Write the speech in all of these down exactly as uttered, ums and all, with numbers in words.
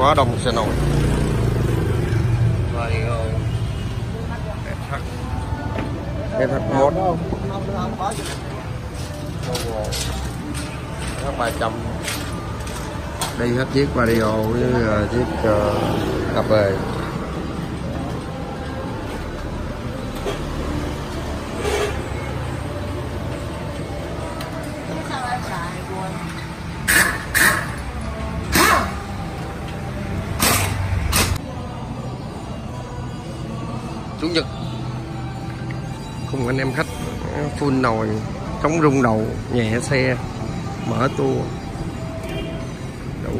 quá đông xe nổi. Cái thật mốt ba trăm đi hết chiếc Vario với uh, chiếc uh, cà phê. Chủ nhật cùng anh em khách full nồi, chống rung đầu, nhẹ xe, mở tour đủ.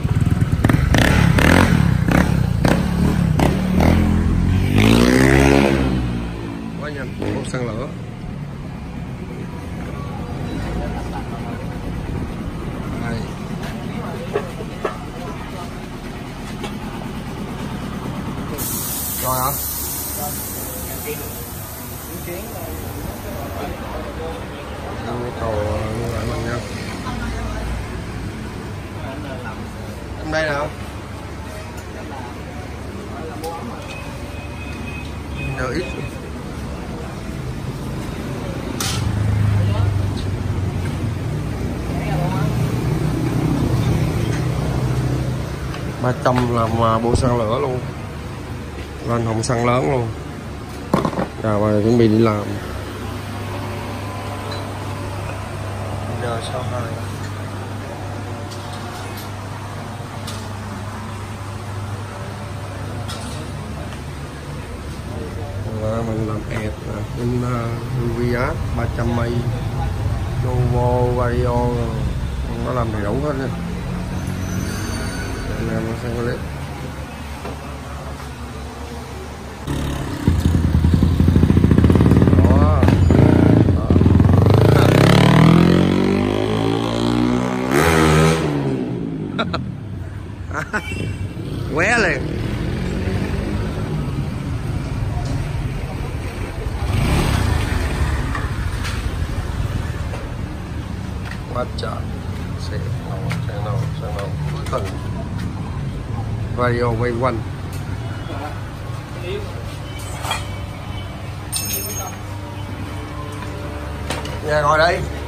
Quá nhanh, một xăng lửa. Đây. Rồi hả? Cầu lại mình nha. Trong đây nào? Đợi ít. ba trăm làm bộ xăng lửa luôn. Lên hồng xăng lớn luôn. Rồi chuẩn bị đi làm. Giờ sau hai và mình làm ẹt in uh, Viat ba trăm mây Novo Vario nó làm đầy đủ hết nha. Anh em xem clip. Qué liền. Quá trời xe nào xe nào xe nào cuối tuần Vario quay quanh. Nhà ngồi đây.